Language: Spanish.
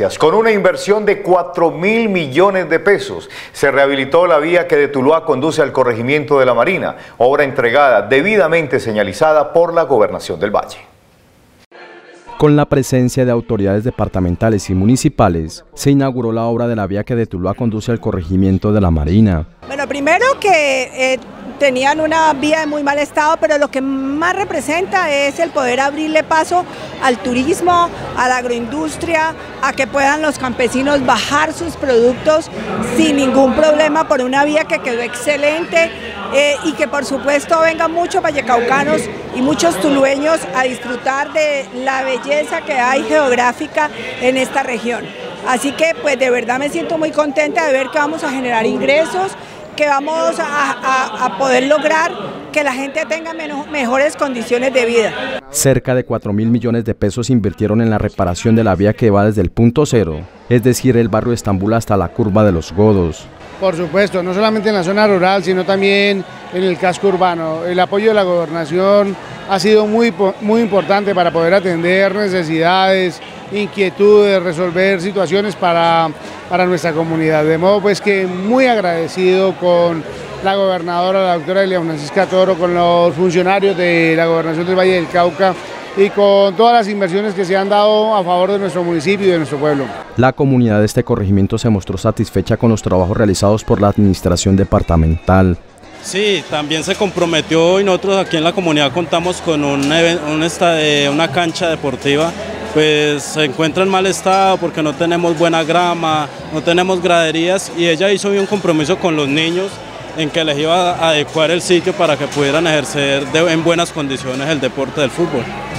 Con una inversión de 4.000 millones de pesos, se rehabilitó la vía que de Tuluá conduce al corregimiento de La Marina, obra entregada debidamente señalizada por la Gobernación del Valle. Con la presencia de autoridades departamentales y municipales, se inauguró la obra de la vía que de Tuluá conduce al corregimiento de La Marina. Bueno, primero que tenían una vía en muy mal estado, pero lo que más representa es el poder abrirle paso al turismo, a la agroindustria, a que puedan los campesinos bajar sus productos sin ningún problema por una vía que quedó excelente y que por supuesto vengan muchos vallecaucanos y muchos tulueños a disfrutar de la belleza que hay geográfica en esta región. Así que pues de verdad me siento muy contenta de ver que vamos a generar ingresos, que vamos a poder lograr que la gente tenga mejores condiciones de vida. Cerca de 4.000 millones de pesos se invirtieron en la reparación de la vía que va desde el punto cero, es decir, el barrio de Estambul hasta la curva de los Godos. Por supuesto, no solamente en la zona rural, sino también en el casco urbano. El apoyo de la gobernación ha sido muy importante para poder atender necesidades, inquietudes, resolver situaciones para nuestra comunidad. De modo pues que muy agradecido con la gobernadora, la doctora Elia Francisca Toro, con los funcionarios de la Gobernación del Valle del Cauca y con todas las inversiones que se han dado a favor de nuestro municipio y de nuestro pueblo. La comunidad de este corregimiento se mostró satisfecha con los trabajos realizados por la administración departamental. Sí, también se comprometió y nosotros aquí en la comunidad contamos con una cancha deportiva. Pues se encuentra en mal estado porque no tenemos buena grama, no tenemos graderías y ella hizo un compromiso con los niños en que les iba a adecuar el sitio para que pudieran ejercer en buenas condiciones el deporte del fútbol.